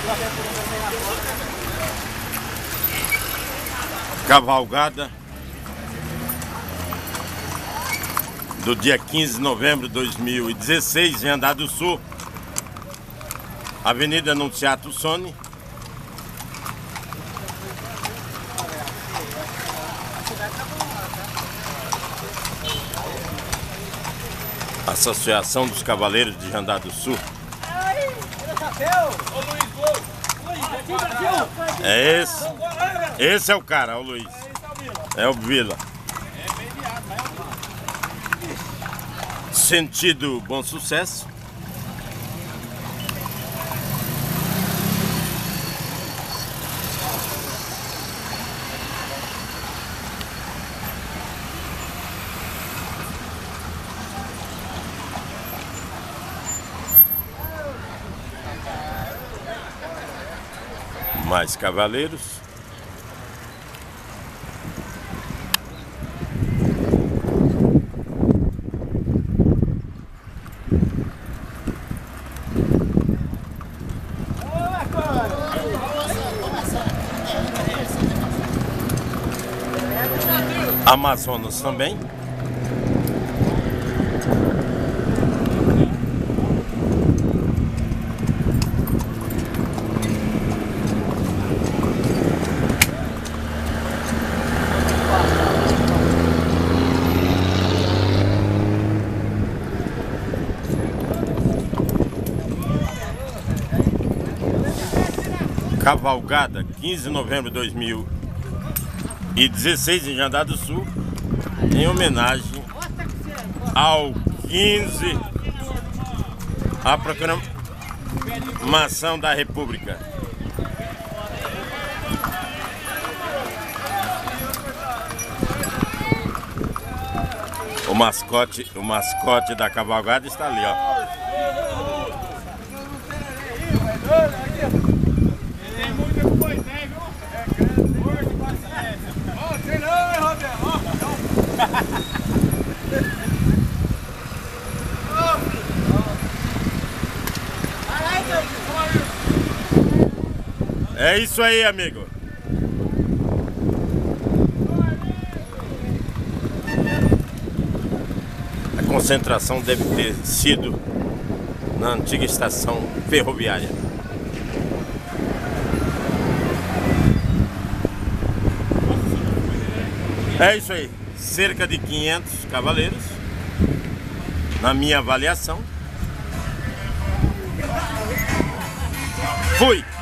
Cavalgada do dia 15 de novembro de 2016 em Jandar do Sul, Avenida Anunciato Sony. Associação dos Cavaleiros de Jandar do Sul. É esse. Esse é o cara, o Luiz. É o Vila. Sentido Bom Sucesso. Mais cavaleiros. Amazonas também. Cavalgada, 15 de novembro de 2016 em Jandar do Sul, em homenagem ao 15, a proclamação da República. O mascote da cavalgada está ali, ó. É isso aí, amigo. A concentração deve ter sido na antiga estação ferroviária. É isso aí. Cerca de 500 cavaleiros, na minha avaliação. Fui!